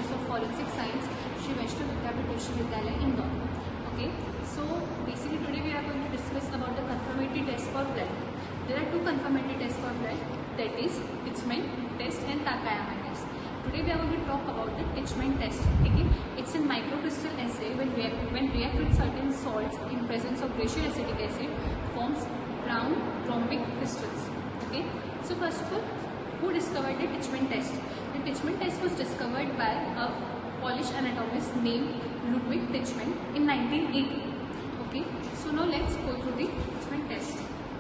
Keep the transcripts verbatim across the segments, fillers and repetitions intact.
Bachelor's of Forensic Science, Shri Vaishnav Vidyapith Vishwavidyalaya, Indore. Okay, so basically today we are going to discuss about the conformity test for blood. There are two conformity tests for blood, that is Titchman test and Takayama test. Today we are going to talk about the Titchman test. Okay, it's a microcrystal assay when react when react with certain salts in presence of glacial acetic acid forms brown rhombic crystals. Okay, so first of all, who discovered the Titchman test? The Titchman test was discovered by a Polish anatomist named Ludwig Titchman in nineteen eighty. Okay, so now let's go through the Titchman test.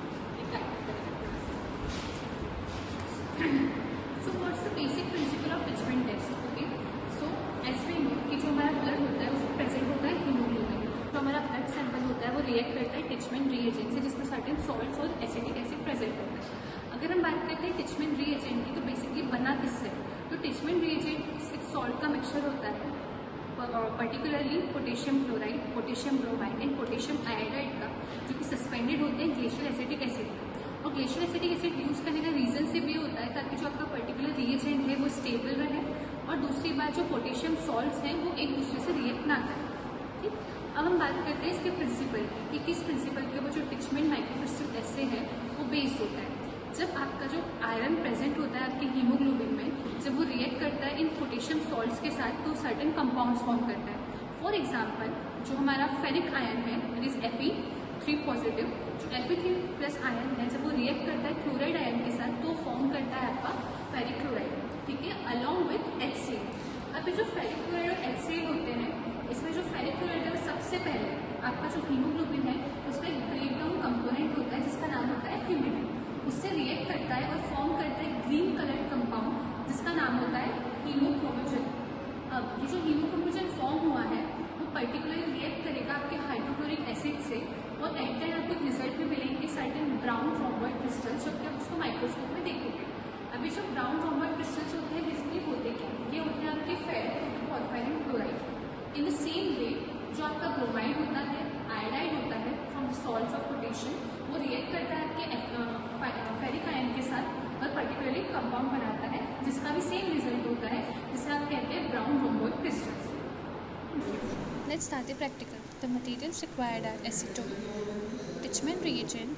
So what's the basic principle of Titchman test? Okay, so as we know कि जो हमारा blood होता है उसमें present होता है haemoglobin, जो हमारा ब्लड सैंपल होता है वो रिएक्ट करता है टिचमैन रीएजेंट से जिसमें सर्टेन सॉल्ट्स और एसिटिक एसिड प्रेजेंट होता है। अगर हम बात करते हैं टिचमैन रीएजेंट की तो बेसिकली बना किससे? तो टिचमैन रीएजेंट एक सॉल्ट का मिक्सचर होता है, particularly potassium chloride, potassium bromide and potassium iodide का, जो कि सस्पेंडेड होते हैं ग्लेशियल एसिटिक एसिड। और ग्लेशियल एसिटिक एसिड यूज करने का रीजन से भी होता है ताकि जो आपका पर्टिकुलर रिएजेंट है वो स्टेबल रहे और दूसरी बात जो पोटेशियम सॉल्ट्स हैं वो एक दूसरे से रिएक्ट ना करें। ठीक, अब हम बात करते हैं इसके प्रिंसिपल की कि किस प्रिंसिपल के ऊपर जो टिचमैन माइक्रोक्रिस्टल एसे है वो बेस्ड होता है। जब आपका जो आयरन प्रेजेंट होता है आपके हीमोग्लोबिन में, जब वो रिएक्ट करता है इन पोटेशियम सॉल्ट्स के साथ तो सर्टेन कंपाउंड्स फॉर्म करता है। फॉर एग्जाम्पल, जो हमारा फेरिक आयन है it is F E three positive, जो F E three plus ion है जब वो रिएक्ट करता है क्लोराइड आयन के साथ तो फॉर्म करता है आपका फेरिक क्लोराइड। ठीक है, along with H C L. अब ये जो फेरिक क्लोराइड और एच सी एल होते हैं, इसमें जो फेरिक क्लोराइड है सबसे पहले आपका जो हीमोग्लोबिन है उसका एक ब्रेक डाउन कंपोनेंट होता है जिसका नाम होता है ह्यूमिडिन, उससे रिएक्ट करता है और फॉर्म करता है ग्रीन कलर कंपाउंड जिसका नाम होता है हीमोक्रोमोजन। अब ये जो हीमोक्रोमोजन फॉर्म हुआ है वो पर्टिकुलरली रिएक्ट करेगा आपके हाइड्रोक्लोरिक एसिड से और एट द आपको रिजल्ट में मिलेंगे सर्टेन ब्राउन रॉम्बॉइड क्रिस्टल्स, जबकि आप उसको माइक्रोस्कोप में देखेंगे। अभी जो ब्राउन रॉम्बॉइड क्रिस्टल्स होते हैं बेसिकली होते क्या, ये होते हैं आपके ferric porphyrin chloride. In the same way जो आपका ब्रोमाइड होता है, आयोडाइड होता है फ्रॉम सॉल्ट्स ऑफ पोटेशियम, वो रिएक्ट करता है आपके फेरिक आयन के साथ और पर्टिकुलरली कंपाउंड बनाता है जिसका भी सेम रिजल्ट होता है जिसे आप कहते हैं brown rhomboid crystals. Let's start the practical. The materials required are acetone, Titchman reagent,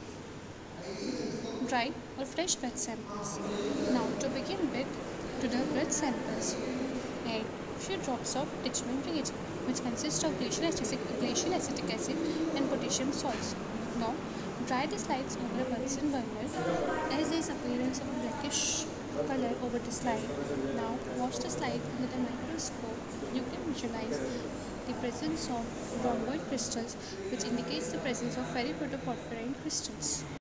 dry or fresh blood samples. Now to begin with, to the blood samples, add few drops of Titchman reagent, which consists of glacial acetic, glacial acetic acid and potassium salts. Now dry the slides over a Bunsen burner as there is appearance of blackish color over the slide. Now watch the slide under the microscope. You can visualize the presence of rhomboid crystals, which indicates the presence of ferriprotoporphyrin crystals.